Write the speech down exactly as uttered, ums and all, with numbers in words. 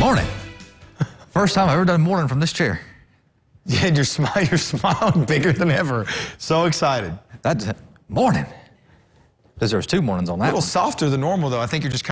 Morning. First time I've ever done morning from this chair. Yeah, you're, smi you're smiling bigger than ever. So excited. That's morning. Deserves two mornings on that A little one. softer than normal, though. I think you're just